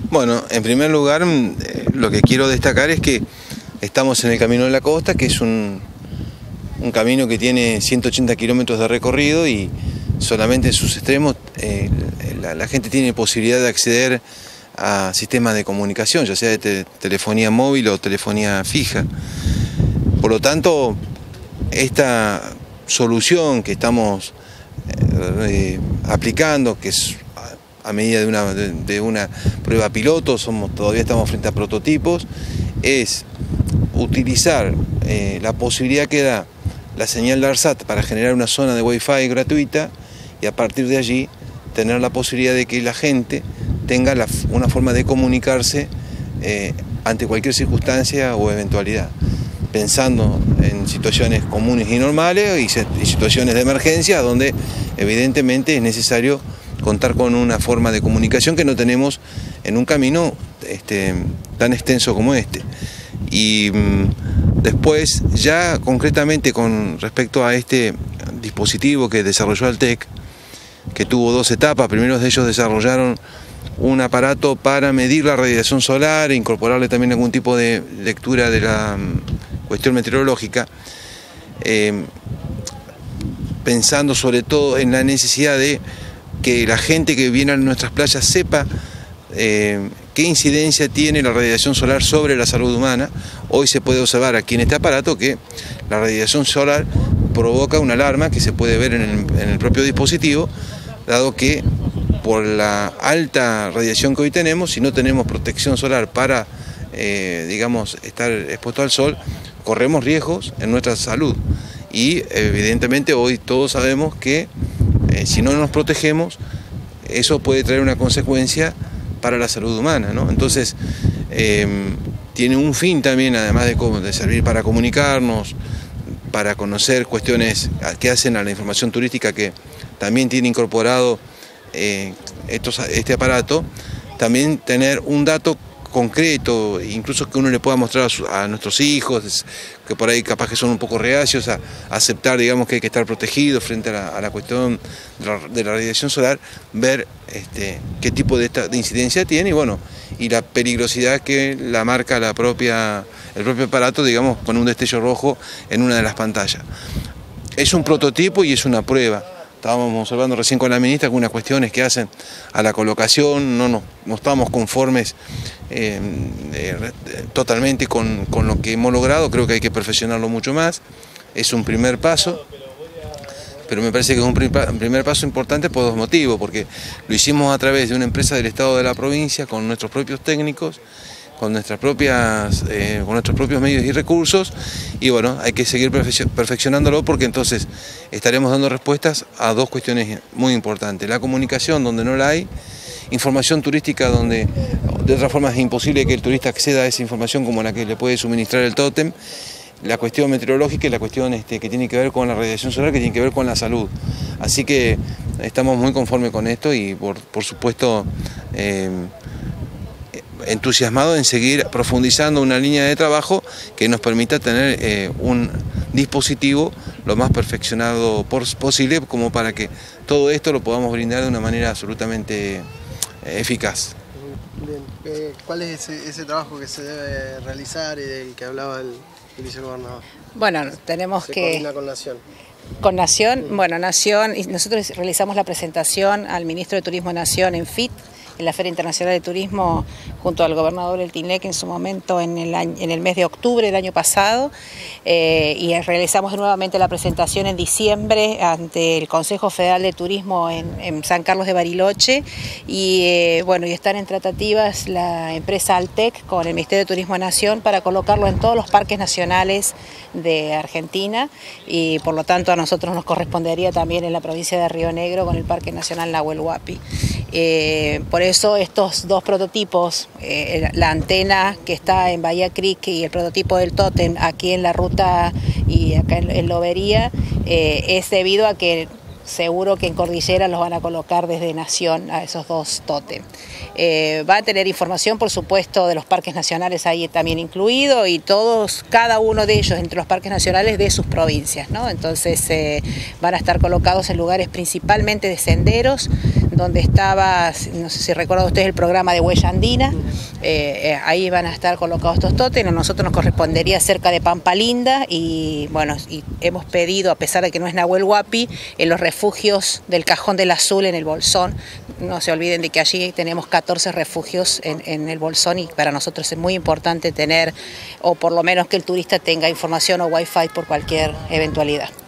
Bueno, en primer lugar, lo que quiero destacar es que estamos en el Camino de la Costa, que es un camino que tiene 180 kilómetros de recorrido y solamente en sus extremos la gente tiene posibilidad de acceder a sistemas de comunicación, ya sea de telefonía móvil o telefonía fija. Por lo tanto, esta solución que estamos aplicando, que es a medida de una prueba piloto, todavía estamos frente a prototipos, es utilizar la posibilidad que da la señal de ARSAT para generar una zona de Wi-Fi gratuita y a partir de allí tener la posibilidad de que la gente tenga una forma de comunicarse ante cualquier circunstancia o eventualidad, pensando en situaciones comunes y normales y situaciones de emergencia donde evidentemente es necesario contar con una forma de comunicación que no tenemos en un camino tan extenso como este. Y después, ya concretamente con respecto a este dispositivo que desarrolló Altec, que tuvo dos etapas. Primero de ellos desarrollaron un aparato para medir la radiación solar e incorporarle también algún tipo de lectura de la cuestión meteorológica, pensando sobre todo en la necesidad de que la gente que viene a nuestras playas sepa qué incidencia tiene la radiación solar sobre la salud humana. Hoy se puede observar aquí en este aparato que la radiación solar provoca una alarma que se puede ver en el propio dispositivo, dado que por la alta radiación que hoy tenemos, si no tenemos protección solar para, digamos, estar expuesto al sol, corremos riesgos en nuestra salud. Y evidentemente hoy todos sabemos que si no nos protegemos, eso puede traer una consecuencia para la salud humana, ¿no? Entonces, tiene un fin también, además de servir para comunicarnos, para conocer cuestiones que hacen a la información turística, que también tiene incorporado este aparato, también tener un dato concreto, incluso que uno le pueda mostrar a nuestros hijos, que por ahí capaz que son un poco reacios a aceptar, digamos, que hay que estar protegidos frente a la cuestión de la radiación solar, ver qué tipo de incidencia tiene y bueno, y la peligrosidad que la marca el propio aparato, digamos, con un destello rojo en una de las pantallas. Es un prototipo y es una prueba. Estábamos hablando recién con la ministra algunas cuestiones que hacen a la colocación, no estamos conformes totalmente con lo que hemos logrado, creo que hay que perfeccionarlo mucho más, es un primer paso, pero me parece que es un primer paso importante por dos motivos, porque lo hicimos a través de una empresa del Estado de la provincia, con nuestros propios técnicos, con nuestros propios medios y recursos, y bueno, hay que seguir perfeccionándolo porque entonces estaremos dando respuestas a dos cuestiones muy importantes: la comunicación donde no la hay, información turística donde de otra forma es imposible que el turista acceda a esa información como la que le puede suministrar el tótem, la cuestión meteorológica y la cuestión que tiene que ver con la radiación solar, que tiene que ver con la salud. Así que estamos muy conformes con esto y por supuesto entusiasmado en seguir profundizando una línea de trabajo que nos permita tener un dispositivo lo más perfeccionado posible, como para que todo esto lo podamos brindar de una manera absolutamente eficaz. Bien. ¿Cuál es ese trabajo que se debe realizar y del que hablaba el vicegobernador? Bueno, tenemos que... coordina con Nación. Con Nación, bueno, Nación, y nosotros realizamos la presentación al ministro de Turismo de Nación en FIT, en la Feria Internacional de Turismo, junto al gobernador El Tinec en su momento en el mes de octubre del año pasado, y realizamos nuevamente la presentación en diciembre ante el Consejo Federal de Turismo en San Carlos de Bariloche, y bueno, y están en tratativas la empresa Altec con el Ministerio de Turismo de Nación para colocarlo en todos los parques nacionales de Argentina, y por lo tanto a nosotros nos correspondería también en la provincia de Río Negro con el Parque Nacional Nahuel Huapi. Por eso estos dos prototipos, la antena que está en Bahía Creek y el prototipo del tótem aquí en la ruta y acá en Lobería, es debido a que seguro que en Cordillera los van a colocar desde Nación a esos dos tótem. Va a tener información, por supuesto, de los parques nacionales ahí también incluido, y cada uno de ellos entre los parques nacionales de sus provincias, ¿no? Entonces van a estar colocados en lugares principalmente de senderos, donde estaba, no sé si recuerdan ustedes el programa de Huella Andina, ahí van a estar colocados estos tótems. A nosotros nos correspondería cerca de Pampa Linda y bueno, y hemos pedido, a pesar de que no es Nahuel Huapi, en los refugios del Cajón del Azul en el Bolsón. No se olviden de que allí tenemos 14 refugios en el Bolsón y para nosotros es muy importante tener, o por lo menos que el turista tenga información o wifi por cualquier eventualidad.